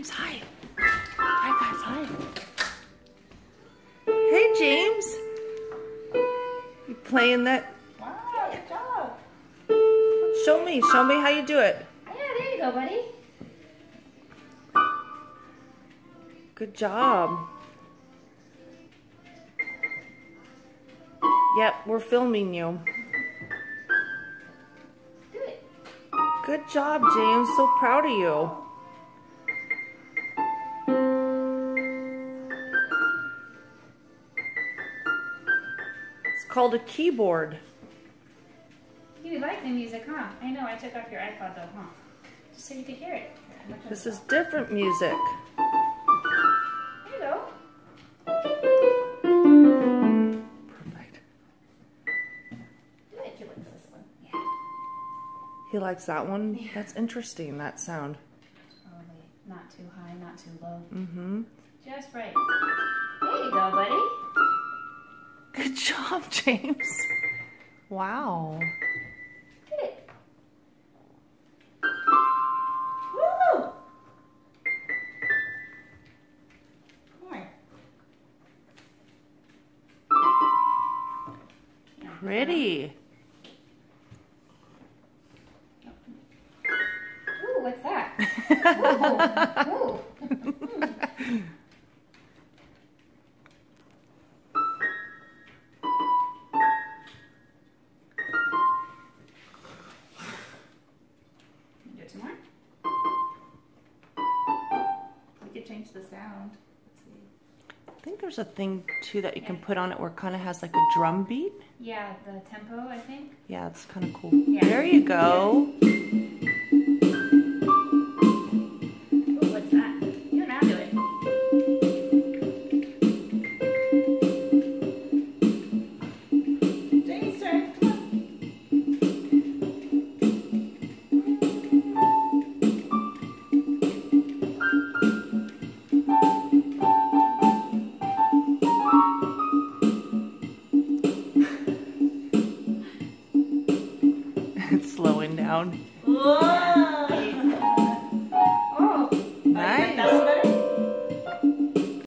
James, hi. Hi, guys, hi. Hey, James. You playing that? Wow, good job. Show me how you do it. Yeah, there you go, buddy. Good job. Yep, we're filming you. Do it. Good job, James. So proud of you. It's called a keyboard. You like the music, huh? I know, I took off your iPod though, huh? Just so you could hear it. This is different music. There you go. Perfect. Do it if you like this one. Yeah. He likes that one? Yeah. That's interesting, that sound. Probably not too high, not too low. Mm-hmm. Just right. There you go, buddy. Good job, James. Wow. Do it. Woo! More. Yeah. Pretty. Ooh, what's that? Ooh. Ooh. Do it some more. We could change the sound. Let's see. I think there's a thing, too, that you can put on it where it kind of has like a drum beat. Yeah, the tempo, I think. Yeah, it's kind of cool. Yeah. There you go. Ooh, what's that? You and I'll do it. James' turn. Come on. It's slowing down. Whoa!